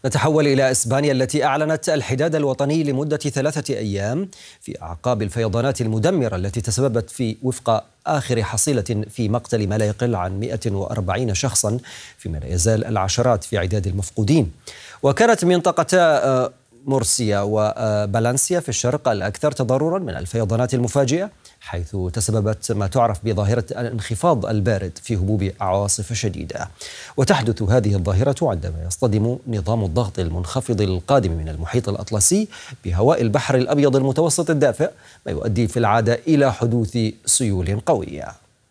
نتحول إلى إسبانيا التي أعلنت الحداد الوطني لمدة 3 أيام في أعقاب الفيضانات المدمرة التي تسببت في وفق آخر حصيلة في مقتل ما لا يقل عن 140 شخصا، فيما لا يزال العشرات في عداد المفقودين. وكانت منطقة مورسيا وبالنسيا في الشرق الأكثر تضررا من الفيضانات المفاجئة، حيث تسببت ما تعرف بظاهرة الانخفاض البارد في هبوب عواصف شديدة. وتحدث هذه الظاهرة عندما يصطدم نظام الضغط المنخفض القادم من المحيط الأطلسي بهواء البحر الأبيض المتوسط الدافئ، ما يؤدي في العادة إلى حدوث سيول قوية.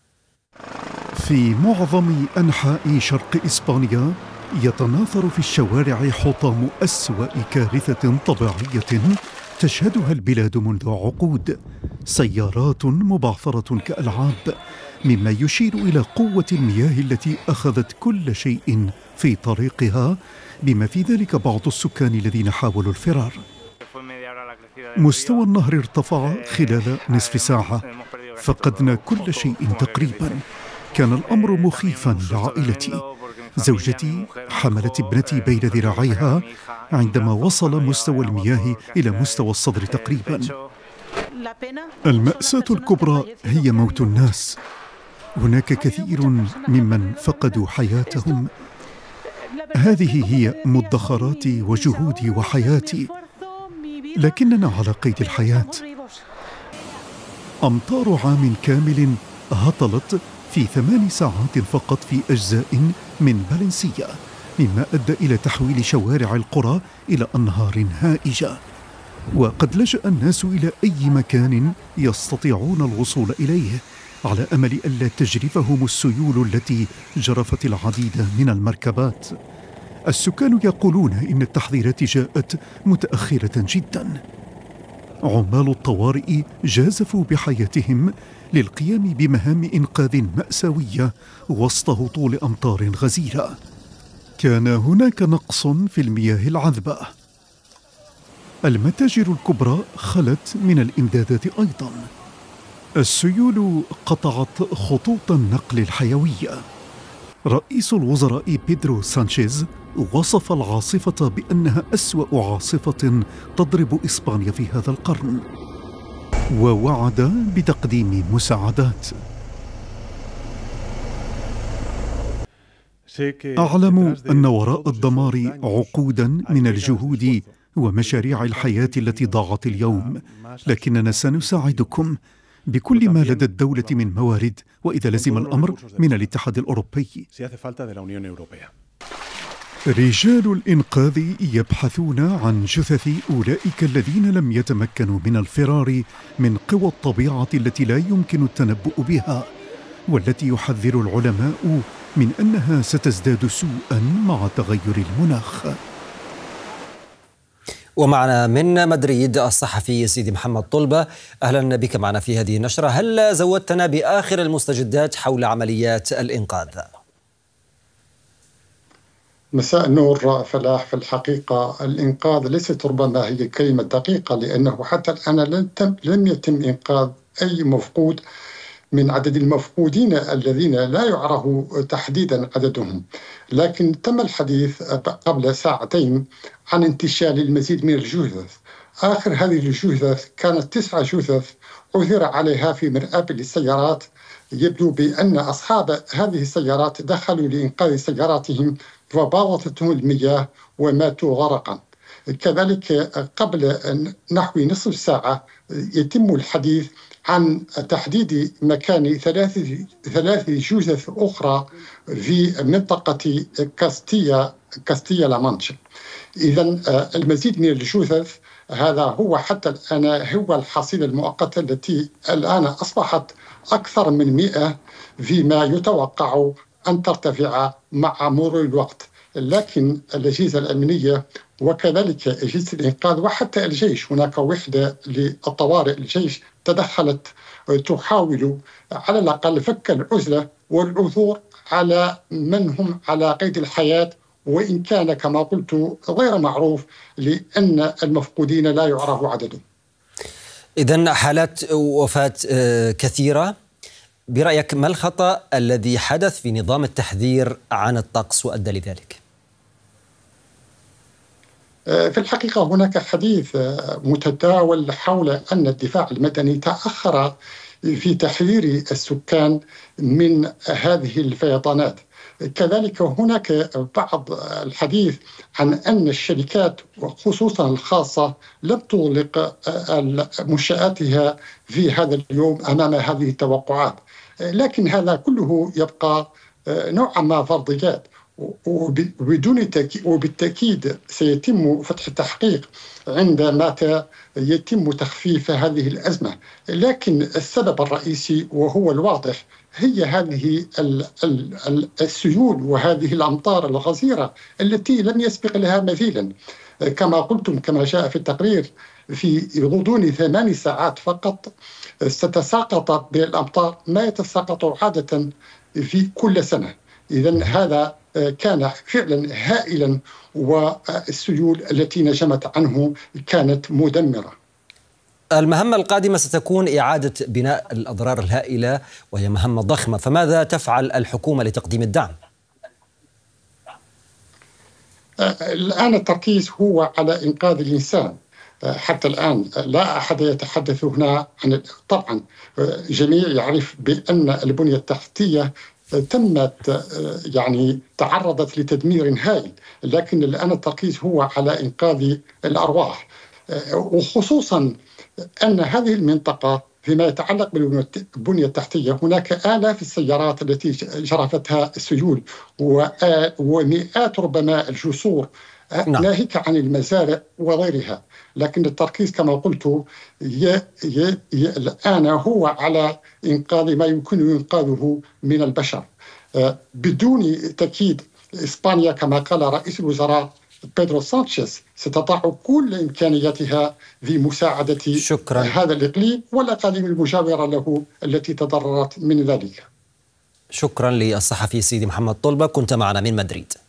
في معظم أنحاء شرق إسبانيا يتناثر في الشوارع حطام أسوأ كارثة طبيعية تشهدها البلاد منذ عقود. سيارات مبعثرة كألعاب، مما يشير إلى قوة المياه التي أخذت كل شيء في طريقها، بما في ذلك بعض السكان الذين حاولوا الفرار. مستوى النهر ارتفع خلال نصف ساعة، فقدنا كل شيء تقريبا. كان الأمر مخيفا لعائلتي. زوجتي حملت ابنتي بين ذراعيها عندما وصل مستوى المياه إلى مستوى الصدر تقريبا. المأساة الكبرى هي موت الناس. هناك كثير ممن فقدوا حياتهم. هذه هي مدخراتي وجهودي وحياتي، لكننا على قيد الحياة. أمطار عام كامل هطلت في 8 ساعات فقط في أجزاء من فالنسيا، مما أدى إلى تحويل شوارع القرى إلى أنهار هائجة. وقد لجأ الناس إلى أي مكان يستطيعون الوصول إليه على أمل ألا تجرفهم السيول التي جرفت العديد من المركبات. السكان يقولون إن التحذيرات جاءت متأخرة جدا. عمال الطوارئ جازفوا بحياتهم للقيام بمهام إنقاذ مأساوية وسط هطول أمطار غزيرة. كان هناك نقص في المياه العذبة. المتاجر الكبرى خلت من الإمدادات أيضا. السيول قطعت خطوط النقل الحيوية. رئيس الوزراء بيدرو سانشيز وصف العاصفة بأنها أسوأ عاصفة تضرب إسبانيا في هذا القرن، ووعد بتقديم مساعدات. أعلم أن وراء الدمار عقودا من الجهود ومشاريع الحياة التي ضاعت اليوم، لكننا سنساعدكم بكل ما لدى الدولة من موارد، وإذا لزم الأمر من الاتحاد الأوروبي. رجال الإنقاذ يبحثون عن جثث أولئك الذين لم يتمكنوا من الفرار من قوى الطبيعة التي لا يمكن التنبؤ بها، والتي يحذر العلماء من أنها ستزداد سوءا مع تغير المناخ. ومعنا من مدريد الصحفي سيدي محمد طلبة. أهلا بك معنا في هذه النشرة. هل زودتنا بآخر المستجدات حول عمليات الإنقاذ؟ مساء النور فلاح. في الحقيقة الإنقاذ ليست ربما هي كلمة دقيقة، لأنه حتى الآن لم يتم إنقاذ أي مفقود من عدد المفقودين الذين لا يعرف تحديدا عددهم. لكن تم الحديث قبل ساعتين عن انتشال المزيد من الجثث. آخر هذه الجثث كانت 9 جثث عثر عليها في مرآب للسيارات. يبدو بأن أصحاب هذه السيارات دخلوا لإنقاذ سياراتهم فباوطتهم المياه وماتوا غرقا. كذلك قبل نحو نصف ساعة يتم الحديث عن تحديد مكان 3 جثث أخرى في منطقة كاستيا لامانشا. إذن المزيد من الجثث هذا هو حتى الآن هو الحصيلة المؤقتة التي الآن أصبحت أكثر من 100، فيما يتوقع أن ترتفع مع مرور الوقت. لكن الأجهزة الأمنية وكذلك أجهزة الإنقاذ وحتى الجيش، هناك وحدة للطوارئ الجيش تدخلت تحاول على الأقل فك العزلة والعثور على من هم على قيد الحياة، وإن كان كما قلت غير معروف لأن المفقودين لا يعرف عددهم. إذن حالات وفاة كثيرة. برأيك ما الخطأ الذي حدث في نظام التحذير عن الطقس وأدى لذلك؟ في الحقيقة هناك حديث متداول حول أن الدفاع المدني تأخر في تحرير السكان من هذه الفيضانات. كذلك هناك بعض الحديث عن أن الشركات وخصوصا الخاصة لم تغلق منشآتها في هذا اليوم أمام هذه التوقعات، لكن هذا كله يبقى نوعا ما فرضيات، وبالتأكيد سيتم فتح التحقيق عندما يتم تخفيف هذه الأزمة. لكن السبب الرئيسي وهو الواضح هي هذه السيول وهذه الأمطار الغزيرة التي لم يسبق لها مثيلا. كما قلتم، كما جاء في التقرير، في غضون 8 ساعات فقط ستتساقط بالأمطار ما يتساقط عادة في كل سنة. إذن هذا كان فعلا هائلا، والسيول التي نجمت عنه كانت مدمرة. المهمة القادمة ستكون إعادة بناء الأضرار الهائلة، وهي مهمة ضخمة، فماذا تفعل الحكومة لتقديم الدعم؟ الآن التركيز هو على إنقاذ الإنسان. حتى الآن لا أحد يتحدث هنا عن، طبعا جميع يعرف بأن البنية التحتية تعرضت لتدمير هائل، لكن الآن التركيز هو على إنقاذ الأرواح، وخصوصا أن هذه المنطقة فيما يتعلق بالبنية التحتية هناك آلاف السيارات التي جرفتها السيول، ومئات ربما الجسور ناهيك عن المزارع وغيرها. لكن التركيز كما قلت الآن هو على إنقاذ ما يمكن إنقاذه من البشر. بدون تأكيد إسبانيا كما قال رئيس الوزراء بيدرو سانشيز ستضع كل إمكانياتها في مساعدة هذا الإقليم والأقاليم المجاورة له التي تضررت من ذلك. شكرا للصحفي سيدي محمد طلبة، كنت معنا من مدريد.